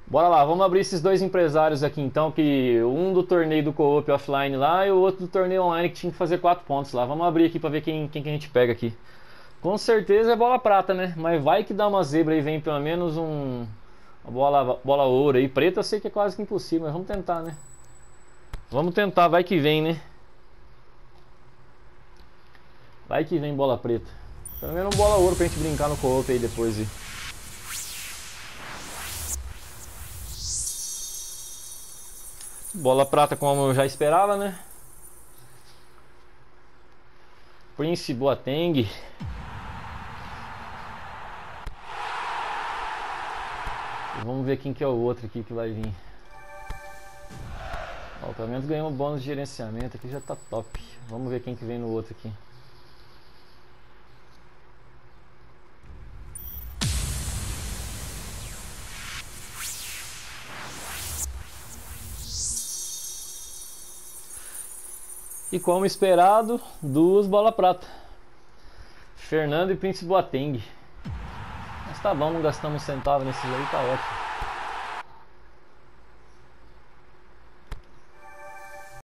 Bora lá, vamos abrir esses dois empresários aqui então, que um do torneio do co-op offline lá e o outro do torneio online que tinha que fazer 4 pontos lá. Vamos abrir aqui pra ver quem que a gente pega aqui. Com certeza é bola prata, né? Mas vai que dá uma zebra aí, vem pelo menos uma bola ouro aí. Preta eu sei que é quase que impossível, mas vamos tentar, né? Vamos tentar, vai que vem, né? Vai que vem bola preta. Pelo menos bola ouro pra gente brincar no co-op aí depois. Aí. Bola prata como eu já esperava, né? Prince Boateng. Vamos ver quem que é o outro aqui que vai vir. Ó, pelo menos ganhou um bônus de gerenciamento aqui, já tá top. Vamos ver quem que vem no outro aqui. E como esperado, duas bola prata. Fernando e Prince Boateng. Mas tá bom, não gastamos um centavo nesses aí, tá ótimo.